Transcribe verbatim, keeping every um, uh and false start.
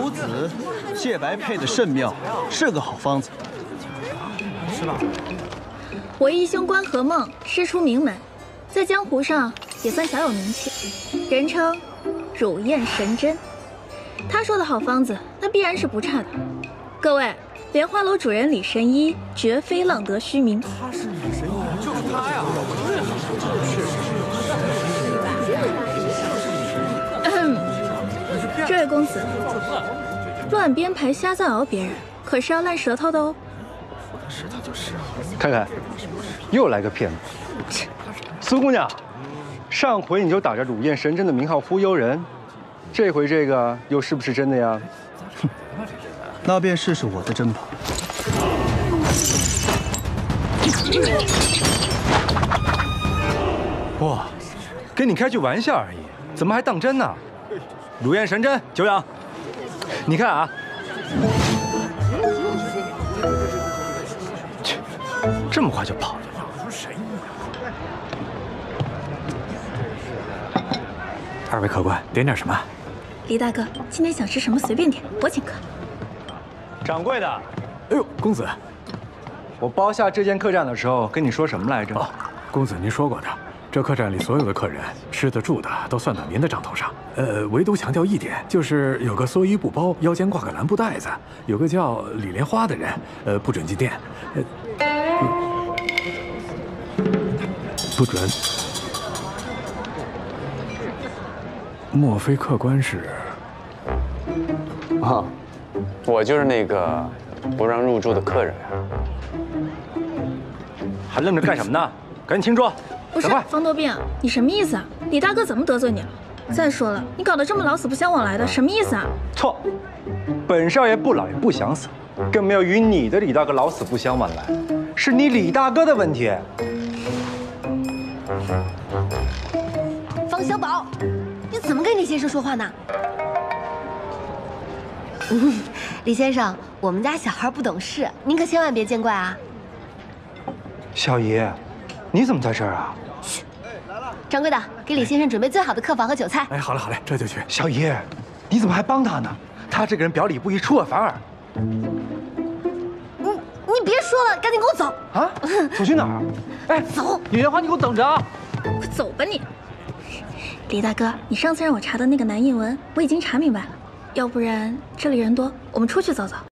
母子戒白配的甚妙，是个好方子。 是吧？ 我义兄关和梦师出名门，在江湖上也算小有名气，人称乳燕神针。他说的好方子，那必然是不差的。各位，莲花楼主人李神医绝非浪得虚名。 他是李神医，就是他呀！ 这位公子，乱编排瞎赞熬别人，可是要烂舌头的哦。 是他就是。 看看，又来个骗子。苏姑娘，上回你就打着乳燕神针的名号忽悠人，这回这个又是不是真的呀？ 哼，那便试试我的针吧。 哇，跟你开句玩笑而已，怎么还当真呢？乳燕神针，久仰。你看啊，切，这么快就跑了。 二位客官，点点什么？ 李大哥，今天想吃什么随便点，我请客。 掌柜的， 哎呦，公子， 我包下这间客栈的时候跟你说什么来着？ 哦，公子您说过的。这客栈里所有的客人，吃的住的都算到您的账头上。呃，唯独强调一点，就是有个蓑衣布包，腰间挂个蓝布袋子，有个叫李莲花的人，呃，不准进店。呃，不准。莫非客官是？ 啊，我就是那个不让入住的客人啊。 还愣着干什么呢？赶紧清桌！ 不是，方多病，你什么意思啊？李大哥怎么得罪你了？再说了，你搞得这么老死不相往来的，什么意思啊？ 错，本少爷不老也不想死，更没有与你的李大哥老死不相往来，是你李大哥的问题。 方小宝，你怎么跟李先生说话呢？嗯，李先生，我们家小孩不懂事，您可千万别见怪啊。 小姨，你怎么在这儿啊？ 嘘，掌柜的，给李先生准备最好的客房和酒菜。 哎，好嘞好嘞，这就去。 小姨，你怎么还帮他呢？他这个人表里不一，出尔反尔。 你你别说了，赶紧跟我走。 啊？走去哪儿？哎， 走！ 李莲花，你给我等着啊！ 快走吧你！李大哥，你上次让我查的那个南印文，我已经查明白了。要不然这里人多，我们出去走走。